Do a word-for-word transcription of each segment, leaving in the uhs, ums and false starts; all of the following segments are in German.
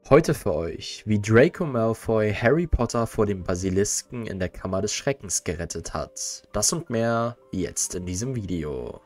Heute für euch, wie Draco Malfoy Harry Potter vor dem Basilisken in der Kammer des Schreckens gerettet hat. Das und mehr jetzt in diesem Video.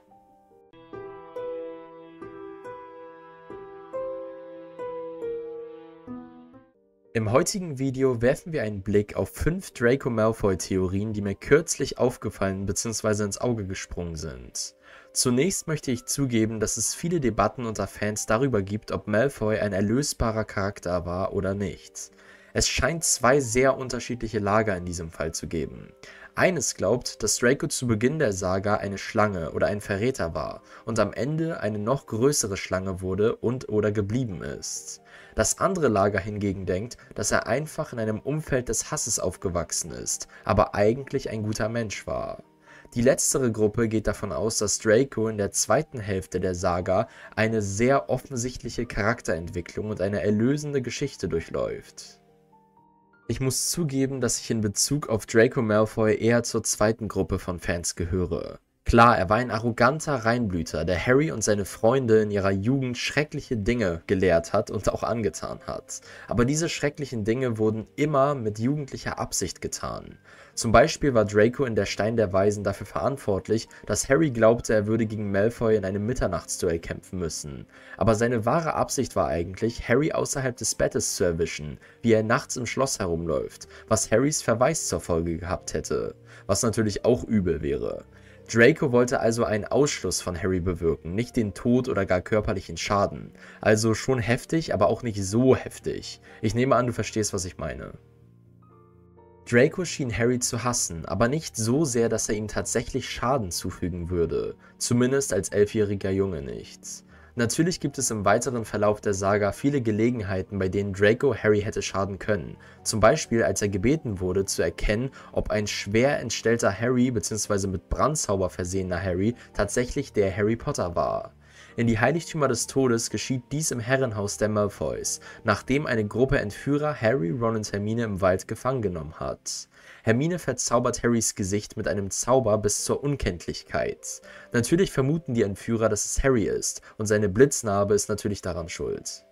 Im heutigen Video werfen wir einen Blick auf fünf Draco Malfoy Theorien, die mir kürzlich aufgefallen bzw. ins Auge gesprungen sind. Zunächst möchte ich zugeben, dass es viele Debatten unter Fans darüber gibt, ob Malfoy ein erlösbarer Charakter war oder nicht. Es scheint zwei sehr unterschiedliche Lager in diesem Fall zu geben. Eines glaubt, dass Draco zu Beginn der Saga eine Schlange oder ein Verräter war und am Ende eine noch größere Schlange wurde und oder geblieben ist. Das andere Lager hingegen denkt, dass er einfach in einem Umfeld des Hasses aufgewachsen ist, aber eigentlich ein guter Mensch war. Die letztere Gruppe geht davon aus, dass Draco in der zweiten Hälfte der Saga eine sehr offensichtliche Charakterentwicklung und eine erlösende Geschichte durchläuft. Ich muss zugeben, dass ich in Bezug auf Draco Malfoy eher zur zweiten Gruppe von Fans gehöre. Klar, er war ein arroganter Reinblüter, der Harry und seine Freunde in ihrer Jugend schreckliche Dinge gelehrt hat und auch angetan hat. Aber diese schrecklichen Dinge wurden immer mit jugendlicher Absicht getan. Zum Beispiel war Draco in der Stein der Weisen dafür verantwortlich, dass Harry glaubte, er würde gegen Malfoy in einem Mitternachtsduell kämpfen müssen. Aber seine wahre Absicht war eigentlich, Harry außerhalb des Bettes zu erwischen, wie er nachts im Schloss herumläuft, was Harrys Verweis zur Folge gehabt hätte. Was natürlich auch übel wäre. Draco wollte also einen Ausschluss von Harry bewirken, nicht den Tod oder gar körperlichen Schaden. Also schon heftig, aber auch nicht so heftig. Ich nehme an, du verstehst, was ich meine. Draco schien Harry zu hassen, aber nicht so sehr, dass er ihm tatsächlich Schaden zufügen würde. Zumindest als elfjähriger Junge nicht. Natürlich gibt es im weiteren Verlauf der Saga viele Gelegenheiten, bei denen Draco Harry hätte schaden können. Zum Beispiel, als er gebeten wurde, zu erkennen, ob ein schwer entstellter Harry bzw. mit Brandzauber versehener Harry tatsächlich der Harry Potter war. In die Heiligtümer des Todes geschieht dies im Herrenhaus der Malfoys, nachdem eine Gruppe Entführer Harry, Ron und Hermine im Wald gefangen genommen hat. Hermine verzaubert Harrys Gesicht mit einem Zauber bis zur Unkenntlichkeit. Natürlich vermuten die Entführer, dass es Harry ist, und seine Blitznarbe ist natürlich daran schuld.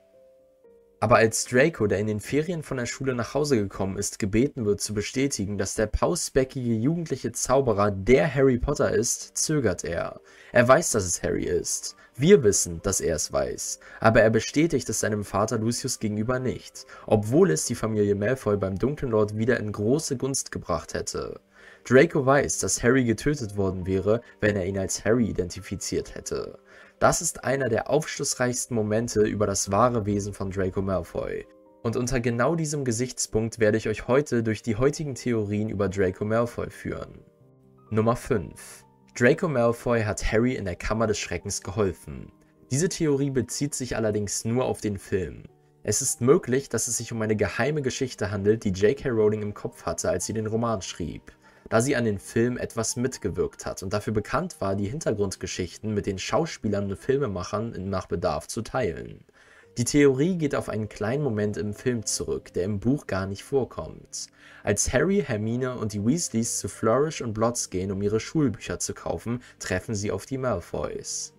Aber als Draco, der in den Ferien von der Schule nach Hause gekommen ist, gebeten wird zu bestätigen, dass der pausbäckige jugendliche Zauberer der Harry Potter ist, zögert er. Er weiß, dass es Harry ist. Wir wissen, dass er es weiß, aber er bestätigt es seinem Vater Lucius gegenüber nicht, obwohl es die Familie Malfoy beim Dunklen Lord wieder in große Gunst gebracht hätte. Draco weiß, dass Harry getötet worden wäre, wenn er ihn als Harry identifiziert hätte. Das ist einer der aufschlussreichsten Momente über das wahre Wesen von Draco Malfoy. Und unter genau diesem Gesichtspunkt werde ich euch heute durch die heutigen Theorien über Draco Malfoy führen. Nummer fünf. Draco Malfoy hat Harry in der Kammer des Schreckens geholfen. Diese Theorie bezieht sich allerdings nur auf den Film. Es ist möglich, dass es sich um eine geheime Geschichte handelt, die J K Rowling im Kopf hatte, als sie den Roman schrieb, da sie an den Film etwas mitgewirkt hat und dafür bekannt war, die Hintergrundgeschichten mit den Schauspielern und Filmemachern nach Bedarf zu teilen. Die Theorie geht auf einen kleinen Moment im Film zurück, der im Buch gar nicht vorkommt. Als Harry, Hermine und die Weasleys zu Flourish und Blotts gehen, um ihre Schulbücher zu kaufen, treffen sie auf die Malfoys.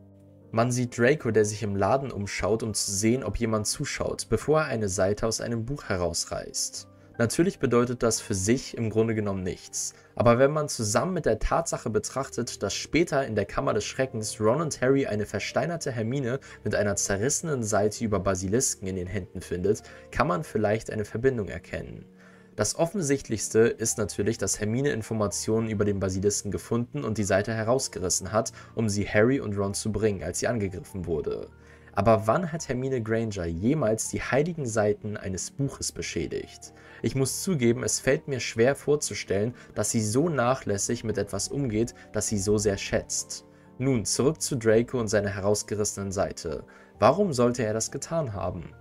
Man sieht Draco, der sich im Laden umschaut, um zu sehen, ob jemand zuschaut, bevor er eine Seite aus einem Buch herausreißt. Natürlich bedeutet das für sich im Grunde genommen nichts, aber wenn man zusammen mit der Tatsache betrachtet, dass später in der Kammer des Schreckens Ron und Harry eine versteinerte Hermine mit einer zerrissenen Seite über Basilisken in den Händen findet, kann man vielleicht eine Verbindung erkennen. Das Offensichtlichste ist natürlich, dass Hermine Informationen über den Basilisken gefunden und die Seite herausgerissen hat, um sie Harry und Ron zu bringen, als sie angegriffen wurde. Aber wann hat Hermine Granger jemals die heiligen Seiten eines Buches beschädigt? Ich muss zugeben, es fällt mir schwer vorzustellen, dass sie so nachlässig mit etwas umgeht, das sie so sehr schätzt. Nun, zurück zu Draco und seiner herausgerissenen Seite. Warum sollte er das getan haben?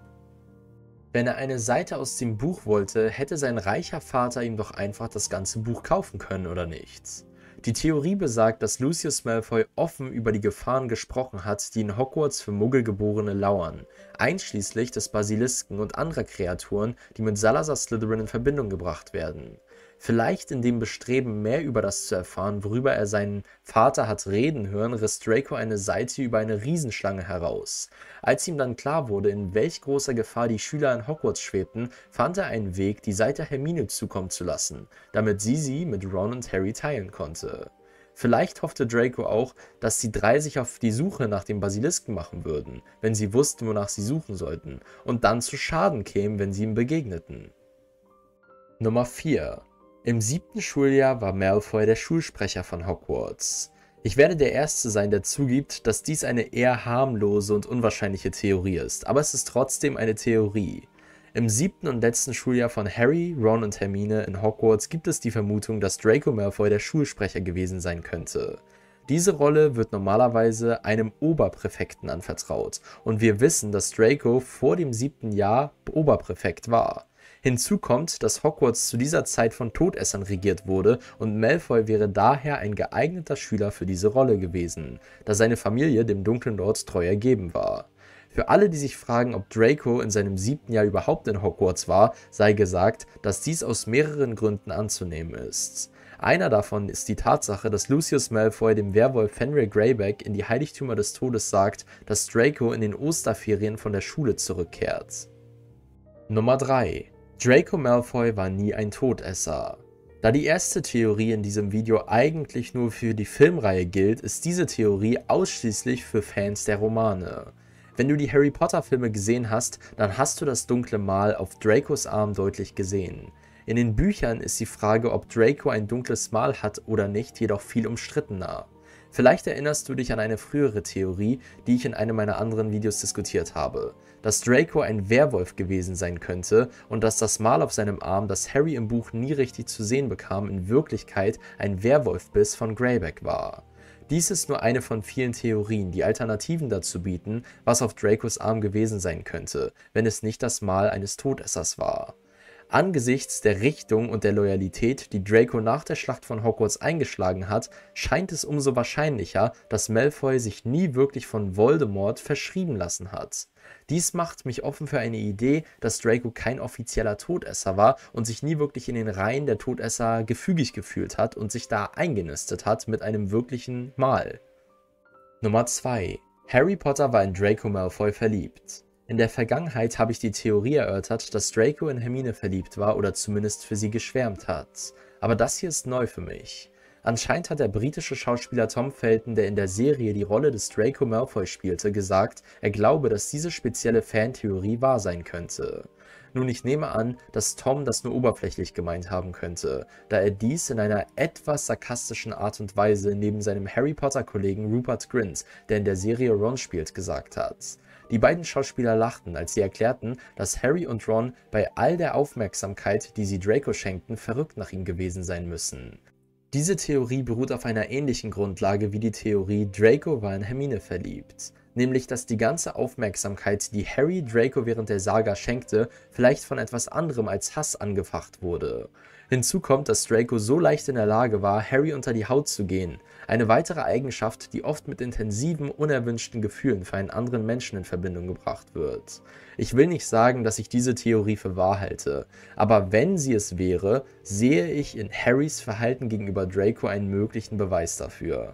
Wenn er eine Seite aus dem Buch wollte, hätte sein reicher Vater ihm doch einfach das ganze Buch kaufen können, oder nicht? Die Theorie besagt, dass Lucius Malfoy offen über die Gefahren gesprochen hat, die in Hogwarts für Muggelgeborene lauern, einschließlich des Basilisken und anderer Kreaturen, die mit Salazar Slytherin in Verbindung gebracht werden. Vielleicht in dem Bestreben, mehr über das zu erfahren, worüber er seinen Vater hat reden hören, riss Draco eine Seite über eine Riesenschlange heraus. Als ihm dann klar wurde, in welch großer Gefahr die Schüler in Hogwarts schwebten, fand er einen Weg, die Seite Hermine zukommen zu lassen, damit sie sie mit Ron und Harry teilen konnte. Vielleicht hoffte Draco auch, dass die drei sich auf die Suche nach dem Basilisken machen würden, wenn sie wussten, wonach sie suchen sollten, und dann zu Schaden kämen, wenn sie ihm begegneten. Nummer vier. Im siebten Schuljahr war Malfoy der Schulsprecher von Hogwarts. Ich werde der Erste sein, der zugibt, dass dies eine eher harmlose und unwahrscheinliche Theorie ist, aber es ist trotzdem eine Theorie. Im siebten und letzten Schuljahr von Harry, Ron und Hermine in Hogwarts gibt es die Vermutung, dass Draco Malfoy der Schulsprecher gewesen sein könnte. Diese Rolle wird normalerweise einem Oberpräfekten anvertraut und wir wissen, dass Draco vor dem siebten Jahr Oberpräfekt war. Hinzu kommt, dass Hogwarts zu dieser Zeit von Todessern regiert wurde und Malfoy wäre daher ein geeigneter Schüler für diese Rolle gewesen, da seine Familie dem Dunklen Lord treu ergeben war. Für alle, die sich fragen, ob Draco in seinem siebten Jahr überhaupt in Hogwarts war, sei gesagt, dass dies aus mehreren Gründen anzunehmen ist. Einer davon ist die Tatsache, dass Lucius Malfoy dem Werwolf Fenrir Greyback in die Heiligtümer des Todes sagt, dass Draco in den Osterferien von der Schule zurückkehrt. Nummer drei. Draco Malfoy war nie ein Todesser. Da die erste Theorie in diesem Video eigentlich nur für die Filmreihe gilt, ist diese Theorie ausschließlich für Fans der Romane. Wenn du die Harry Potter Filme gesehen hast, dann hast du das dunkle Mal auf Dracos Arm deutlich gesehen. In den Büchern ist die Frage, ob Draco ein dunkles Mal hat oder nicht, jedoch viel umstrittener. Vielleicht erinnerst du dich an eine frühere Theorie, die ich in einem meiner anderen Videos diskutiert habe, dass Draco ein Werwolf gewesen sein könnte und dass das Mal auf seinem Arm, das Harry im Buch nie richtig zu sehen bekam, in Wirklichkeit ein Werwolfbiss von Greyback war. Dies ist nur eine von vielen Theorien, die Alternativen dazu bieten, was auf Dracos Arm gewesen sein könnte, wenn es nicht das Mal eines Todessers war. Angesichts der Richtung und der Loyalität, die Draco nach der Schlacht von Hogwarts eingeschlagen hat, scheint es umso wahrscheinlicher, dass Malfoy sich nie wirklich von Voldemort verschrieben lassen hat. Dies macht mich offen für eine Idee, dass Draco kein offizieller Todesser war und sich nie wirklich in den Reihen der Todesser gefügig gefühlt hat und sich da eingenistet hat mit einem wirklichen Mal. Nummer zwei. Harry Potter war in Draco Malfoy verliebt. In der Vergangenheit habe ich die Theorie erörtert, dass Draco in Hermine verliebt war oder zumindest für sie geschwärmt hat. Aber das hier ist neu für mich. Anscheinend hat der britische Schauspieler Tom Felton, der in der Serie die Rolle des Draco Malfoy spielte, gesagt, er glaube, dass diese spezielle Fantheorie wahr sein könnte. Nun, ich nehme an, dass Tom das nur oberflächlich gemeint haben könnte, da er dies in einer etwas sarkastischen Art und Weise neben seinem Harry Potter-Kollegen Rupert Grint, der in der Serie Ron spielt, gesagt hat. Die beiden Schauspieler lachten, als sie erklärten, dass Harry und Ron bei all der Aufmerksamkeit, die sie Draco schenkten, verrückt nach ihm gewesen sein müssen. Diese Theorie beruht auf einer ähnlichen Grundlage wie die Theorie, Draco war in Hermine verliebt. Nämlich, dass die ganze Aufmerksamkeit, die Harry Draco während der Saga schenkte, vielleicht von etwas anderem als Hass angefacht wurde. Hinzu kommt, dass Draco so leicht in der Lage war, Harry unter die Haut zu gehen. Eine weitere Eigenschaft, die oft mit intensiven, unerwünschten Gefühlen für einen anderen Menschen in Verbindung gebracht wird. Ich will nicht sagen, dass ich diese Theorie für wahr halte, aber wenn sie es wäre, sehe ich in Harrys Verhalten gegenüber Draco einen möglichen Beweis dafür.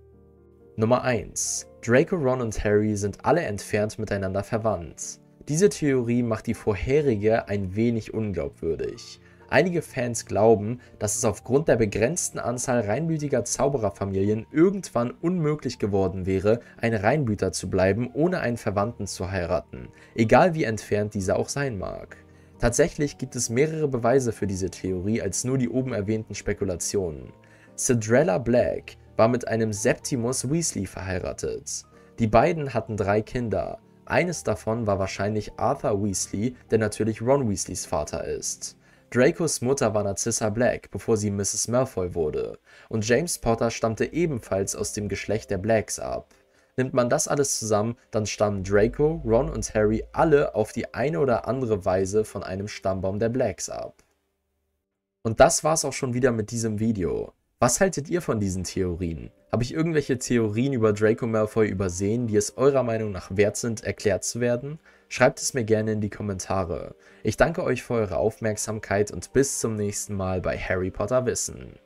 Nummer eins. Draco, Ron und Harry sind alle entfernt miteinander verwandt. Diese Theorie macht die vorherige ein wenig unglaubwürdig. Einige Fans glauben, dass es aufgrund der begrenzten Anzahl reinblütiger Zaubererfamilien irgendwann unmöglich geworden wäre, ein Reinblüter zu bleiben, ohne einen Verwandten zu heiraten, egal wie entfernt dieser auch sein mag. Tatsächlich gibt es mehrere Beweise für diese Theorie als nur die oben erwähnten Spekulationen. Cinderella Black war mit einem Septimus Weasley verheiratet. Die beiden hatten drei Kinder. Eines davon war wahrscheinlich Arthur Weasley, der natürlich Ron Weasleys Vater ist. Dracos Mutter war Narcissa Black, bevor sie Misses Malfoy wurde. Und James Potter stammte ebenfalls aus dem Geschlecht der Blacks ab. Nimmt man das alles zusammen, dann stammen Draco, Ron und Harry alle auf die eine oder andere Weise von einem Stammbaum der Blacks ab. Und das war's auch schon wieder mit diesem Video. Was haltet ihr von diesen Theorien? Habe ich irgendwelche Theorien über Draco Malfoy übersehen, die es eurer Meinung nach wert sind, erklärt zu werden? Schreibt es mir gerne in die Kommentare. Ich danke euch für eure Aufmerksamkeit und bis zum nächsten Mal bei Harry Potter Wissen.